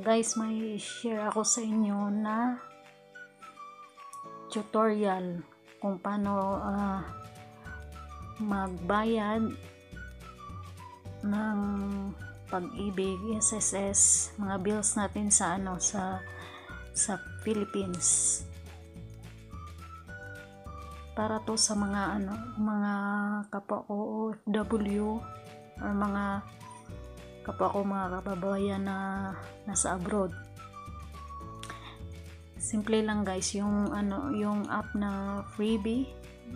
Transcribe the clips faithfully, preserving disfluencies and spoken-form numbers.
Guys, may share ako sa inyo na tutorial kung paano uh, magbayad ng Pag-ibig, S S S, mga bills natin sa ano sa sa Philippines. Para to sa mga ano, mga kapwa ko O F W or mga kapwa ko mga kababayan na nasa abroad. Simple lang guys, yung ano, yung app na FREEBEE,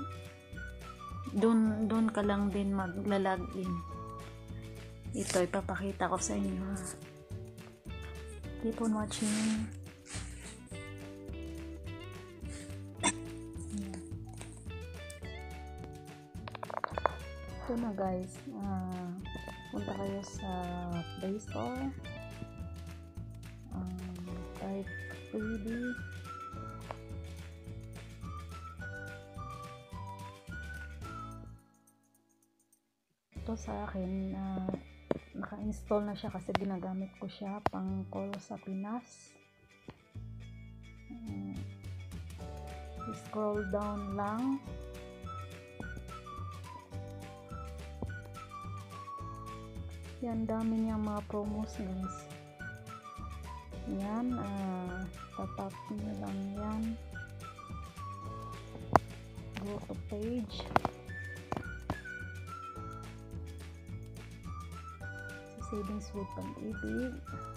dun dun ka lang din magla-login. Ito ipapakita ko sa inyo. Keep on watching. Ito na guys, uh, punta kayo sa Play Store, um, type FREEBEE, ito sa akin uh, naka-install na siya kasi ginagamit ko siya pang call sa Pinas. um, scroll down lang. Yan, dami niyang mga promos guys. Yan, uh, tatap nyo lang yan. Go to page. Savings with Pag-ibig.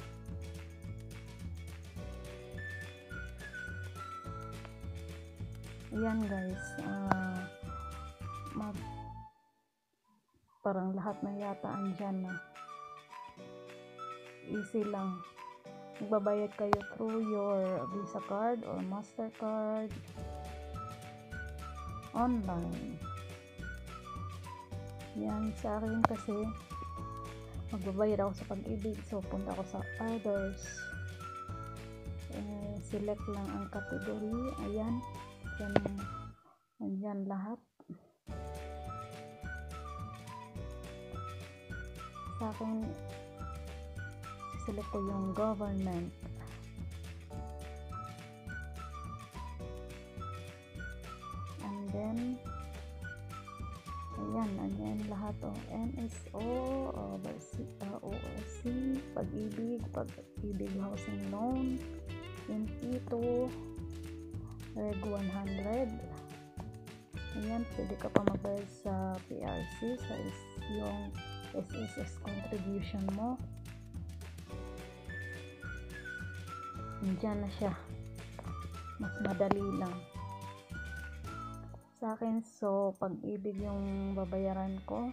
Ayan guys, uh, mag parang lahat na yata andyan na. Easy lang. Magbabayad kayo through your Visa card or Mastercard online. Yan, sa akin kasi magbabayad ako sa Pag-ibig, so punta ako sa others, eh, select lang ang category. Ayan, yan, andyan lahat. Sa akin select ko yung government. And then ayan, ayan lahat o. Oh. N S O, uh, O S C, Pag-ibig, Pag-ibig Housing Loan, M P two, Reg one hundred. Ayan, pwede ka pa magbayad sa P R C, sa is yung S S S contribution mo. Diyan na siya. Mas madali lang sa akin. So, Pag-ibig yung babayaran ko.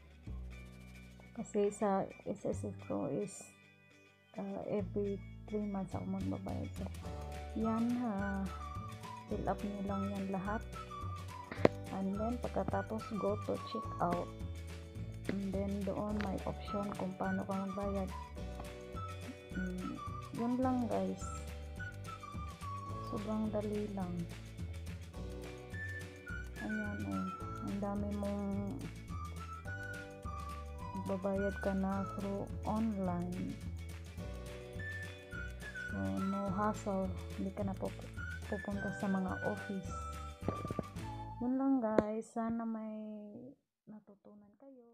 Kasi sa S S S ko is uh, every three months ako magbabayad. So, yan, uh, fill up nyo lang yan lahat. And then, pagkatapos, go to check out. And then, doon may option kung paano ka magbayad. Hmm. Yun lang guys, sobrang dali lang. Ayan o, oh. Ang dami mong babayad ka na through online, so no hassle, hindi ka na pupunta sa mga office. Yun lang guys, sana may natutunan kayo.